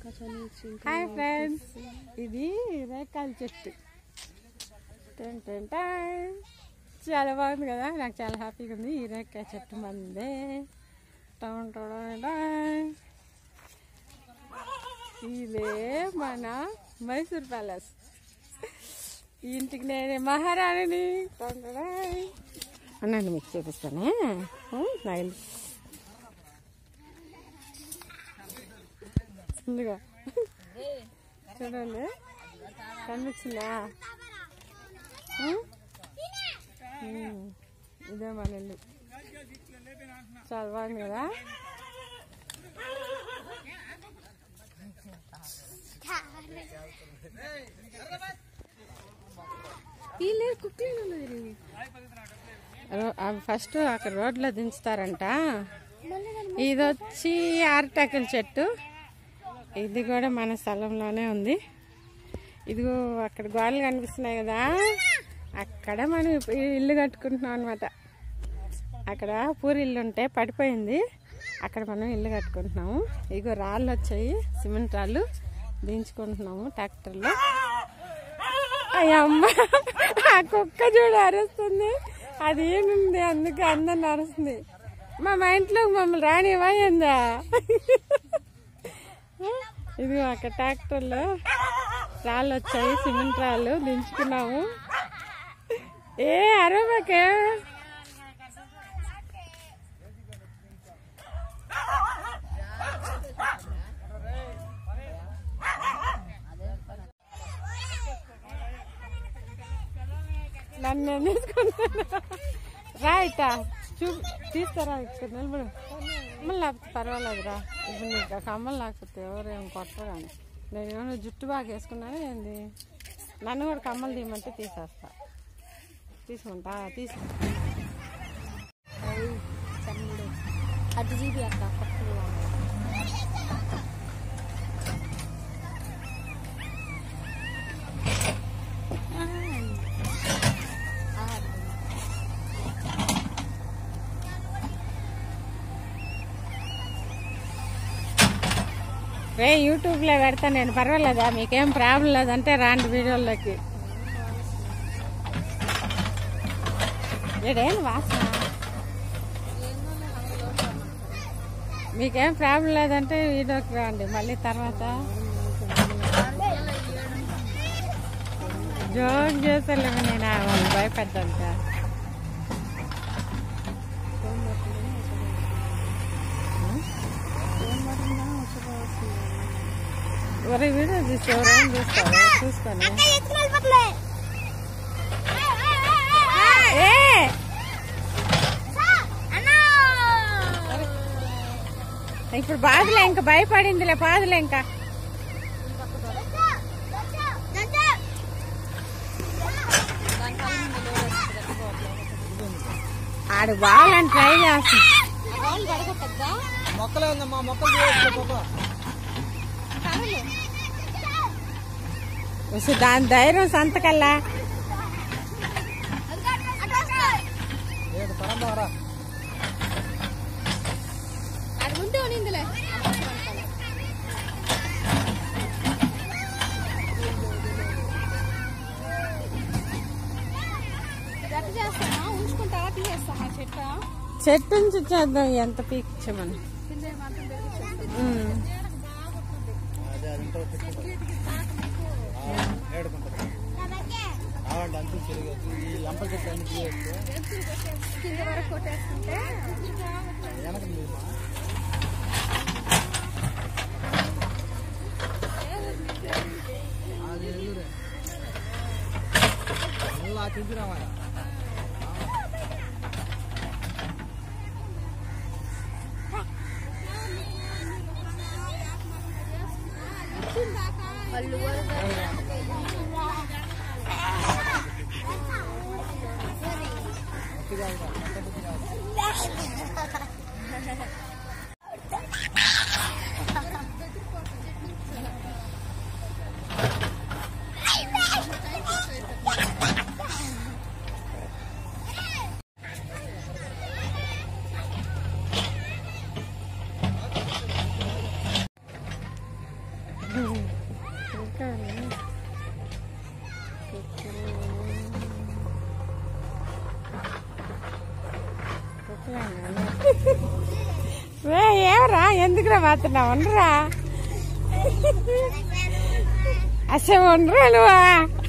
Hi friends, ఇది రేకాల చెట్టు. చాలా బాగుంది కదా, నాకు చాలా హ్యాపీగా ఉంది. ఈ రేకాయ చెట్టు మందే. ఇదే మన మైసూర్ ప్యాలెస్. ఈ ఇంటికి నేనే మహారాణిని. అన్నాను మీకు చూపిస్తానే. ఇదిగో చూడండి, కనిపించిందా? ఇదే మన ఇల్లు. చాలా బాగుంది కదా. ఫస్ట్ అక్కడ రోడ్లో దించుతారంట. ఇది వచ్చి అరటాకుల చెట్టు. ఇది కూడా మన స్థలంలోనే ఉంది. ఇదిగో అక్కడ గోడలు కనిపిస్తున్నాయి కదా, అక్కడ మనం ఇల్లు కట్టుకుంటున్నాం అనమాట. అక్కడ పూరి ఇల్లు ఉంటే పడిపోయింది, అక్కడ మనం ఇల్లు కట్టుకుంటున్నాము. ఇదిగో రాళ్ళు వచ్చాయి, సిమెంట్ రాళ్ళు దించుకుంటున్నాము ట్రాక్టర్లో. అయ్యమ్మ, ఆ కుక్క చూడు అరుస్తుంది. అది ఏముంది, అందుకే అందరిని అరుస్తుంది. మా ఇంట్లో మమ్మల్ని రానివా ఏందా? ఇది అక్కడ ట్రాక్టర్లో రాళ్ళు వచ్చాయి, సిమెంట్ రాళ్ళు దించుకున్నాము. ఏ అరవకే, నన్ను తీసుకుంటున్నా. రాయిటా తీస్తారా? ఇక్కడ నిలబడు. కమ్మలు లేకపోతే పర్వాలేదురా. ఇప్పుడు నీకు కమ్మలు లేకపోతే ఎవరేం కొట్టరు. కానీ నేను ఏమైనా జుట్టు బాగా వేసుకున్నాను ఏంది? నన్ను కూడా కమ్మలు తీయమంటే తీసేస్తా. తీసుకుంటా అది జీబీ అక్క యూట్యూబ్లో పెడతా నేను. పర్వాలేదా? మీకేం ప్రాబ్లం లేదంటే రాండి వీడియోలోకి. ఏడేం వాసన, మీకేం ప్రాబ్లం లేదంటే వీడియోకి రండి. మళ్ళీ తర్వాత జోక్ చేసేలేము. నేను వాళ్ళు భయపెట్టంట. ఎవరి వీడియో చూస్తే ఎవరేం చూస్తారు చూసుకొని. ఇప్పుడు బాధలే, ఇంకా భయపడిందిలే, బాధలే. ఇంకా ఆడు బాగాలని ట్రై చేస్తుంది. దాని ధైర్యం సంతకల్లా. చెట్టు నుంచి చేద్దాం, ఎంత పీకించమని. ఎందుకురా మాత్రన్నావు ఉండరా అసలు ఉండరా నువ్వా